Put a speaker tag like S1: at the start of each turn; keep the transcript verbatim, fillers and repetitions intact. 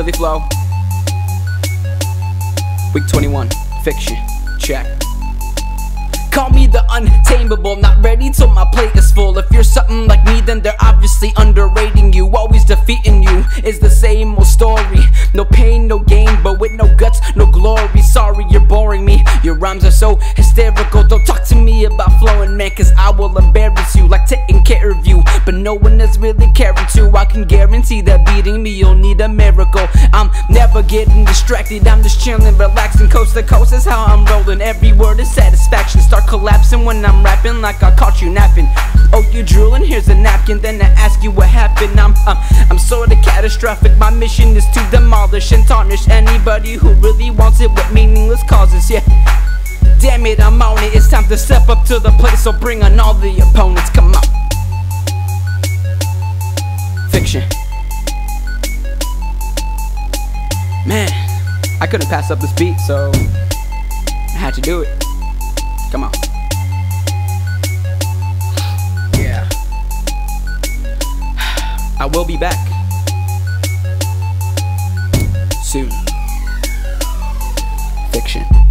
S1: Philly flow. Week twenty-one, fiction, check. Call me the untamable, not ready till my plate is full. If you're something like me, then they're obviously underrating you. Always defeating you is the same old story. No pain, no gain, but with no guts, no glory. Sorry, you're boring me. Your rhymes are so hysterical. Don't talk to me about flowing, man, cause I will embarrass you, like taking care of you. But no one is really caring to. I can guarantee that beating me, you'll need a miracle. I'm never getting distracted, I'm just chilling, relaxing. Coast to coast is how I'm rolling. Every word is satisfaction. Start collapsing when I'm rapping like I caught you napping. Oh, you drooling? Here's a napkin. Then I ask you what happened. I'm um, I'm sorta catastrophic. My mission is to demolish and tarnish anybody who really wants it with meaningless causes. Yeah, damn it, I'm on it. It's time to step up to the plate, so bring on all the opponents. Come on. Fiction. Man, I couldn't pass up this beat, so I had to do it. Come on. Yeah. I will be back soon. Fiction.